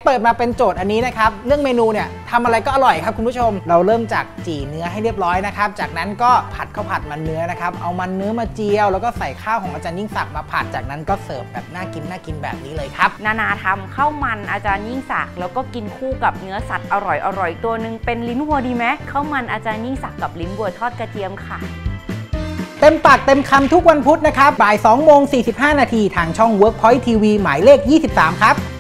เปิดมาเป็นโจทย์อันนี้นะครับเรื่องเมนูเนี่ยทำอะไรก็อร่อยครับคุณผู้ชมเราเริ่มจากจี่เนื้อให้เรียบร้อยนะครับจากนั้นก็ผัดข้าวผัดมันเนื้อนะครับเอามันเนื้อมาเจียวแล้วก็ใส่ข้าวของอาจารย์ยิ่งศักดิ์มาผัดจากนั้นก็เสิร์ฟแบบน่ากินแบบนี้เลยครับนาทำข้าวมันอาจารย์ยิ่งศักดิ์แล้วก็กินคู่กับเนื้อสัตว์อร่อยตัวหนึ่งเป็นลิ้นวัวดีไหมข้าวมันอาจารย์ยิ่งศักดิ์กับลิ้นวัวทอดกระเทียมค่ะเต็มปากเต็มคำทุกวันพุธนะครับบ่าย 2:45 นาทีทางช่อง Workpoint TV หมายเลข 23 ครับ